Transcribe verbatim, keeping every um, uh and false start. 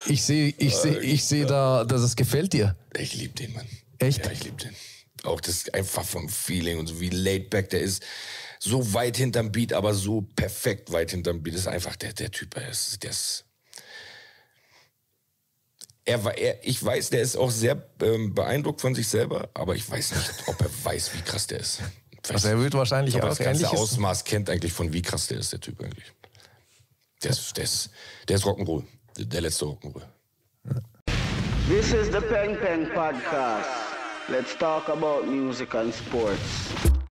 ich sehe ich seh, ich seh da, dass es gefällt dir. Ich liebe den, Mann. Echt? Ja, ich liebe den. Auch das einfach vom Feeling und so wie laid back der ist. So weit hinterm Beat, aber so perfekt weit hinterm Beat. Das ist einfach der, der Typ. Der ist, der ist er war, er, ich weiß, der ist auch sehr ähm, beeindruckt von sich selber, aber ich weiß nicht, ob er weiß, wie krass der ist. Also er wird wahrscheinlich ich auch das ganze ähnliches Ausmaß kennt eigentlich von wie krass der ist, der Typ eigentlich. Der ist, der ist, der ist Rock'n'Roll. Der, der letzte Rock'n'Roll. This is the Peng Peng Podcast. Let's talk about music and sports.